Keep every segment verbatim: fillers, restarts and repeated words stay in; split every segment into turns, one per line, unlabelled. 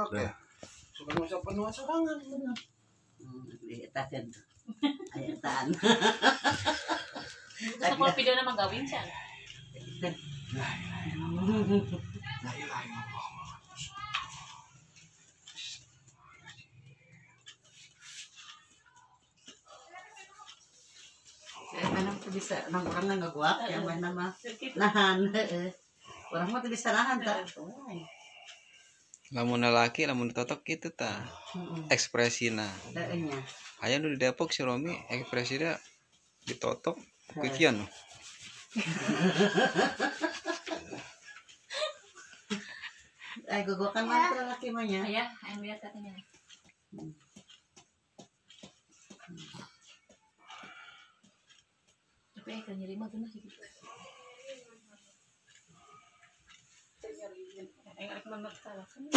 teh. Suka masa penuh sorangan bener.
Eta kan. Aya tan.
Sama video nama gawin can.
La ilaha illallah.
Saya mana tuh bisa nang orang nggak guap yang mana mah nahan. Orang mah tuh bisa nahan tak.
Lamun laki lamun ditotok gitu ta. Ekspresina.
Heeh nya.
Aya nu di Depok si Romi ekspresina ditotok kikian.
Eh gogokan mantra laki mah nya.
Ayah, ayah lihat katanya. Tapi yang nyeri mah tuh gitu. Yang ada banget salah kan.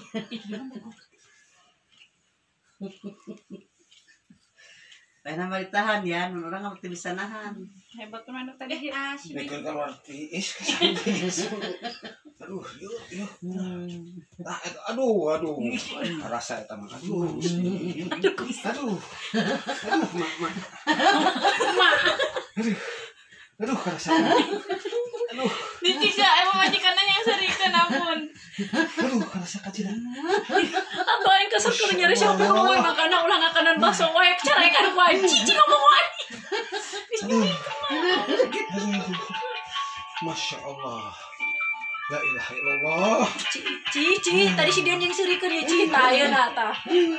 Pengen mah ditahan ya, orang nggak bisa nahan.
Hebat tuh anak tadi asik.
Bikin keluar tiis. Aduh, yuk, yuk. Ah, itu, aduh, aduh. Rasa eta mah. Aduh. Aduh. Aduh, mak, mak. Aduh. Aduh, rasa. Aduh.
Ditiga emang majikannya yang serikan ampun.
Aduh, rasa kacilan.
Apa yang kesel kalau nyari siapa ngomong makanan ulang makanan bakso wae cerekan wae cici ngomong wae.
Aduh. Aduh. Masya Allah. La ilaha illallah.
Cici, tadi si Dian yang serikeun ya Cici ayeuna nata.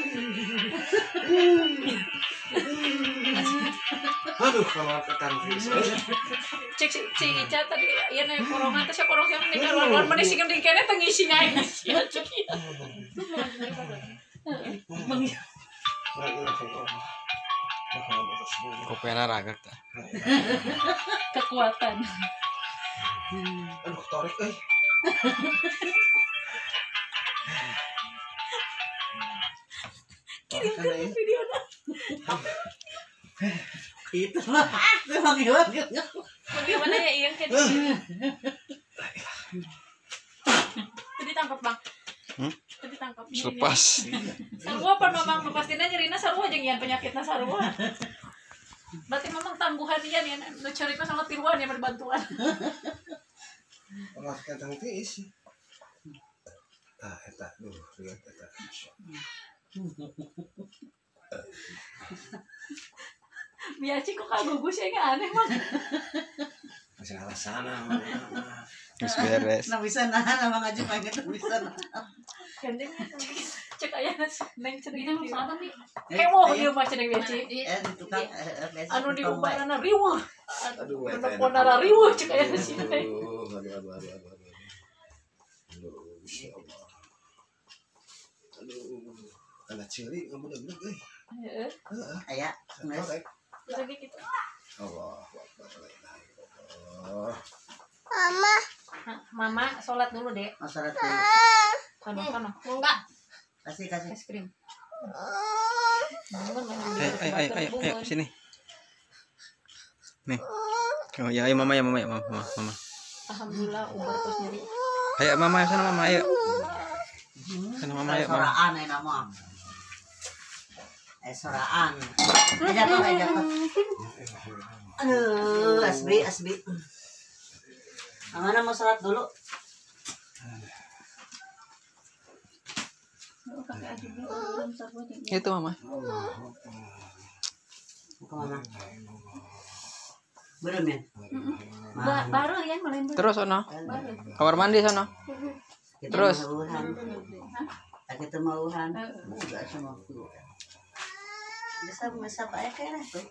Aduh, kalau ketan fis.
Cek si si Ica tadi ieu na korongan teh sakorong yang nih karuan mana sih geuning kene teh ngisi aing sia cek ieu.
La ilaha illallah. Muhammad Rasulullah.
Kopena ragak ta.
Kekuatan.
Aduh, tarik euy.
Kirimkan video na.
Itu lah, memang hebat.
Bagaimana ya Iyang kan? Tadi tangkap bang.
Hmm?
Tadi tangkap.
Lepas.
Sarua apa memang pastinya nyerina sarua jeung ian penyakitna sarua. Berarti memang tangguhan ian ya, nu carita sama tiruan ya berbantuan.
Olah ketan fis. Ah, eta duh, lihat eta.
Biaci kok kagugus ya nggak aneh mah.
Masih alasan mah.
Geus beres.
Nah bisa nahan abang aja pengen tuh bisa nahan.
Gandeng cek aya neng cenah mah sama nih. Heboh ieu mah cenah Biaci.
Eh di tukang
Anu diubahna riweuh.
Aduh, eta.
Pondara riweuh cek aya di sini.
Aduh, aduh, aduh, aduh, aduh. Aduh, Masya Allah. Aduh, ada ciri nggak bener-bener euy.
Heeh.
Aya, geus.
Tarik.
Lagi gitu.
Allah, Akbar, la ilaha illallah.
Mama. Mama sholat dulu, Dek.
Masalah tuh.
Sono, sono. Enggak.
Kasih kasih.
Es krim.
Ayo, ayo, ayo, ayo, ayo, sini. Nih. Oh ya, ayo mama ya mama ya mama, mama.
Alhamdulillah ubar terus nyeri.
Ayo mama sana mama ayo. Sana mama ayo mama.
Soraan ya nama. Eh soraan. Eh jatuh, eh jatuh. Aduh, asbi, asbi. Mana mau sholat dulu?
Itu mama.
Ke mana? Belum ya?
Ba baru ya malam baru.
Terus sono. Kamar mandi sono.
Kita
Terus?
mauhan. Kita mauhan. Enggak sama aku. Bisa bisa pakai kayaknya tuh.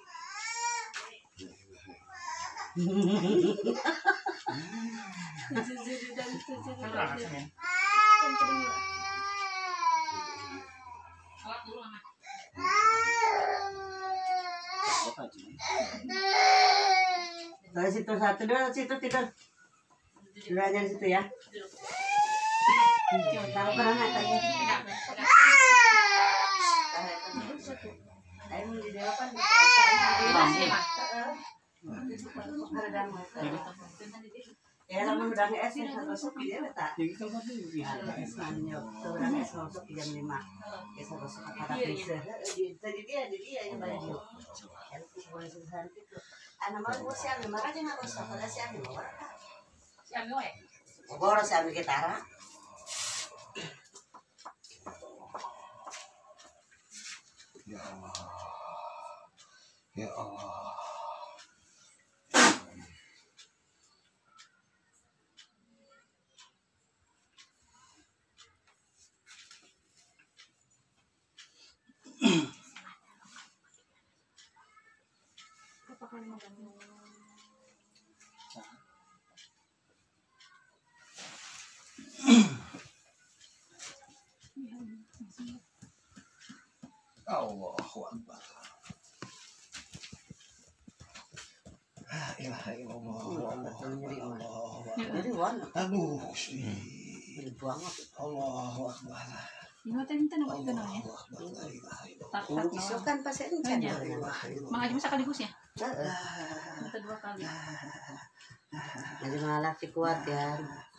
Dari situ satu dua situ tidur. Dulu aja di situ ya. Taruh kerana tadi. Ayo di depan. Ya, lama Kurang es yang masuk dia tak.
Jadi kalau kan itu
Nanya, kurang es masuk jam lima. Es masuk ke para bisa. Tadi dia, di dia yang baju. Yang boleh sebesar itu. Anak malu siang, makanya nggak usah pada siang di bawah.
Siang gue.
Boros siang kita.
ya Allah. Ya Allah. Allahu Akbar. La ilaha illallah. Allahu Akbar.
Jadi warna.
Aduh, Gusti.
Berbuang apa?
Allahu Akbar.
Ini teh ente nu kenal ya.
Allahu Akbar. La ilaha illallah.
Tak tak.
Isu kan pas ini kan.
La ilaha illallah.
Mang Haji masa kali ya?
Heeh.
Kita dua kali.
Jadi malah si kuat ya.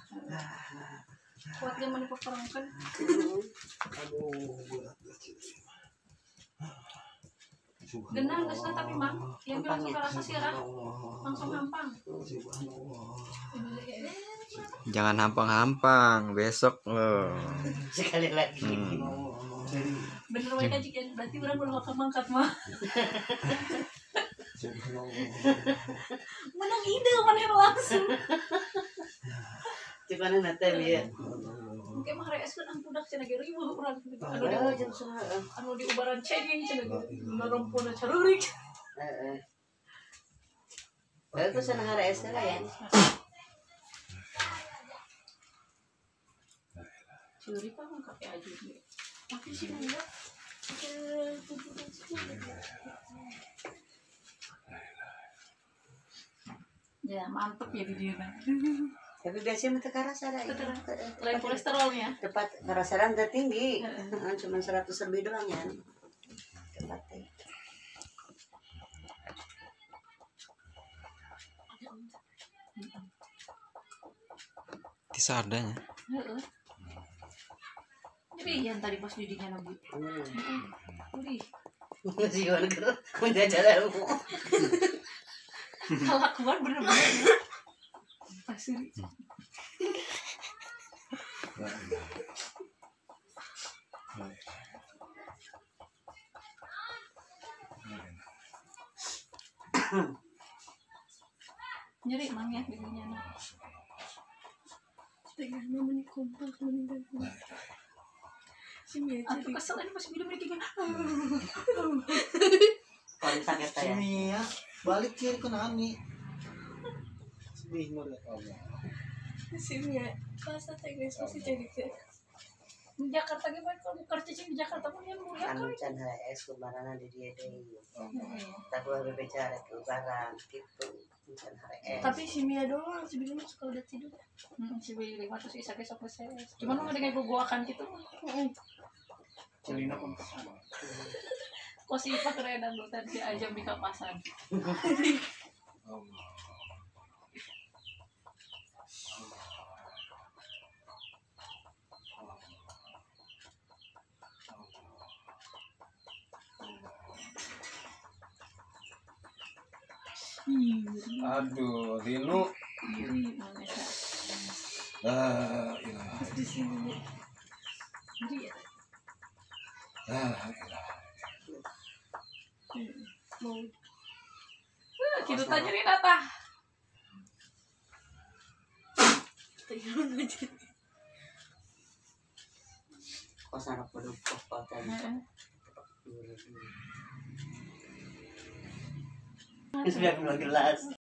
Kuat dia mana performkan.
Aduh, berat
Genang geus tapi Mang, yang bilang suka rasa sirah langsung hampang.
Jangan hampang-hampang besok loh.
Sekali lagi.
Hmm.
Bener wae kan jika berarti urang ulah bakal mangkat mah. Menang ide mana langsung.
Di mana nanti lihat.
Mungkin mah rees kan budak cenah ge riweuh urang anu di
Oh, jam setengah.
anu di ubaran cengeng cenah ge narompona carurik.
Heeh. Baru tuh senang hari es lah ya.
Curi pa mah kakek aja dia. Tapi sih enggak. Ya mantep ya di dia.
Tapi biasanya mata karasa ada.
Lain kolesterolnya.
Tepat karasaran udah tinggi. Cuma seratus lebih doang ya. Tepat.
Kisah adanya.
Heeh. Jadi yang tadi pas didinya nabi. Udah.
Si Wan kerja menjajal ilmu.
Kelakuan bener-bener. Pasir. Nyeri Mang ya bibinya.
Tengah namanya kompak meninggal. Sini aja.
Aku kesel ini masih minum kayak gini.
Kalau sakit saya.
Sini ya, balik kiri ke Nani. Sedih ngeliat Allah.
Sini ya. Masa teknis masih jadi ke.
Di Jakarta gimana kalau kerja di Jakarta pun yang mulia
Anu
kan.
can es kubaran di dia deh. Tak boleh berbicara ke ubaran gitu. Can es.
Tapi si Mia doang sebelumnya suka udah tidur.
Hmm, si Willy mah terus isa besok saya. Cuman mau dengan ibu akan gitu.
Celina pun kesana.
Kok si Ipa keren dan tadi aja di kapasan.
Allah. Aduh, Rino.
Iri mana ya?
La ilaha
Di sini.
Iri ya.
La ilaha.
Mau
Wah, kita tanya Rina tah.
tengah aja.
Kosan apa dulu kota ini. Sudah dua gelas.